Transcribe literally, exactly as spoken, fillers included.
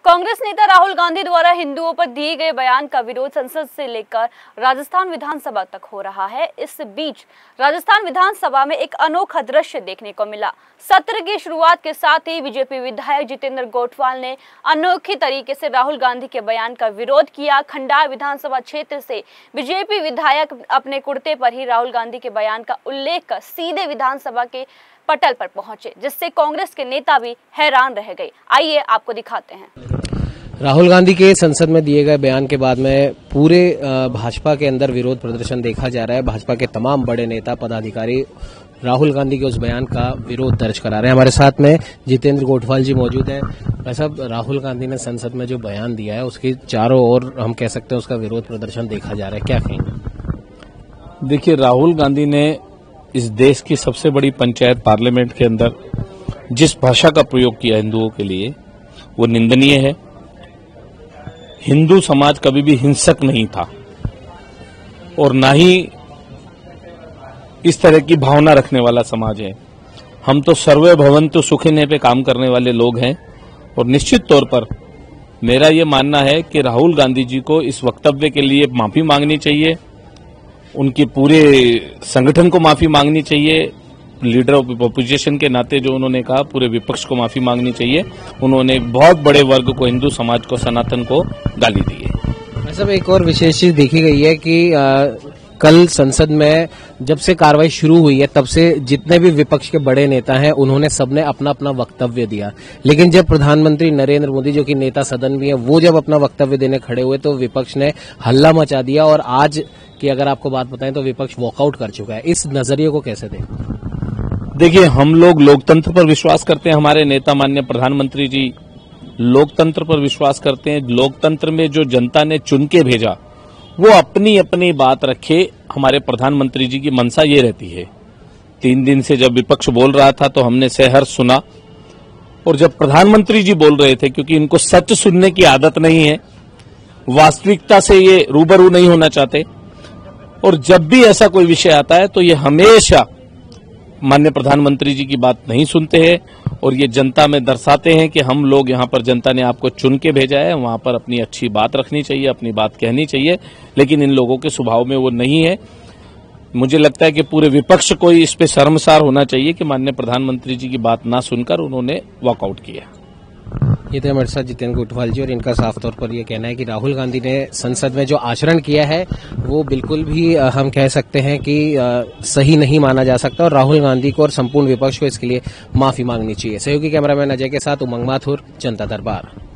कांग्रेस नेता राहुल गांधी द्वारा हिंदुओं पर दिए गए बयान का विरोध संसद से लेकर राजस्थान विधानसभा तक हो रहा है। इस बीच राजस्थान विधानसभा में एक अनोखा दृश्य देखने को मिला। सत्र की शुरुआत के साथ ही बीजेपी विधायक जितेंद्र गोठवाल ने अनोखे तरीके से राहुल गांधी के बयान का विरोध किया। खंडार विधानसभा क्षेत्र से बीजेपी विधायक अपने कुर्ते पर ही राहुल गांधी के बयान का उल्लेख कर सीधे विधानसभा के पटल पर पहुंचे, जिससे कांग्रेस के नेता भी हैरान रह गए। आइए आपको दिखाते हैं। राहुल गांधी के संसद में दिए गए बयान के बाद में पूरे भाजपा के अंदर विरोध प्रदर्शन देखा जा रहा है। भाजपा के तमाम बड़े नेता पदाधिकारी राहुल गांधी के उस बयान का विरोध दर्ज करा रहे हैं। हमारे साथ में जितेंद्र गोठवाल जी मौजूद हैं। भाई साहब, राहुल गांधी ने संसद में जो बयान दिया है उसके चारों ओर हम कह सकते हैं उसका विरोध प्रदर्शन देखा जा रहा है, क्या कहेंगे? देखिए, राहुल गांधी ने इस देश की सबसे बड़ी पंचायत पार्लियामेंट के अंदर जिस भाषा का प्रयोग किया हिंदुओं के लिए वो निंदनीय है। हिंदू समाज कभी भी हिंसक नहीं था और ना ही इस तरह की भावना रखने वाला समाज है। हम तो सर्वे भवन्तु सुखिनः पे काम करने वाले लोग हैं और निश्चित तौर पर मेरा ये मानना है कि राहुल गांधी जी को इस वक्तव्य के लिए माफी मांगनी चाहिए, उनके पूरे संगठन को माफी मांगनी चाहिए, लीडर ऑफ अपोजिशन के नाते जो उन्होंने कहा पूरे विपक्ष को माफी मांगनी चाहिए। उन्होंने एक बहुत बड़े वर्ग को, हिंदू समाज को, सनातन को गाली दी है। सब एक और विशेष चीज देखी गई है कि आ, कल संसद में जब से कार्रवाई शुरू हुई है तब से जितने भी विपक्ष के बड़े नेता हैं उन्होंने सबने अपना अपना वक्तव्य दिया, लेकिन जब प्रधानमंत्री नरेंद्र मोदी जो कि नेता सदन भी है वो जब अपना वक्तव्य देने खड़े हुए तो विपक्ष ने हल्ला मचा दिया और आज की अगर आपको बात बताएं तो विपक्ष वॉकआउट कर चुका है। इस नजरिए को कैसे देखें? देखिए, हम लोग लोकतंत्र पर विश्वास करते हैं। हमारे नेता माननीय प्रधानमंत्री जी लोकतंत्र पर विश्वास करते हैं। लोकतंत्र में जो जनता ने चुन के भेजा वो अपनी अपनी बात रखे। हमारे प्रधानमंत्री जी की मंशा ये रहती है। तीन दिन से जब विपक्ष बोल रहा था तो हमने सहर्ष सुना, और जब प्रधानमंत्री जी बोल रहे थे, क्योंकि इनको सच सुनने की आदत नहीं है, वास्तविकता से ये रूबरू नहीं होना चाहते, और जब भी ऐसा कोई विषय आता है तो ये हमेशा माननीय प्रधानमंत्री जी की बात नहीं सुनते हैं और ये जनता में दर्शाते हैं कि हम लोग यहाँ पर, जनता ने आपको चुन के भेजा है, वहां पर अपनी अच्छी बात रखनी चाहिए, अपनी बात कहनी चाहिए, लेकिन इन लोगों के स्वभाव में वो नहीं है। मुझे लगता है कि पूरे विपक्ष को इस पे शर्मसार होना चाहिए कि माननीय प्रधानमंत्री जी की बात ना सुनकर उन्होंने वॉकआउट किया। ये थे हमारे साथ जितेंद्र गोठवाल जी और इनका साफ तौर पर ये कहना है कि राहुल गांधी ने संसद में जो आचरण किया है वो बिल्कुल भी हम कह सकते हैं कि सही नहीं माना जा सकता और राहुल गांधी को और संपूर्ण विपक्ष को इसके लिए माफी मांगनी चाहिए। सहयोगी कैमरामैन अजय के साथ उमंग माथुर, जनता दरबार।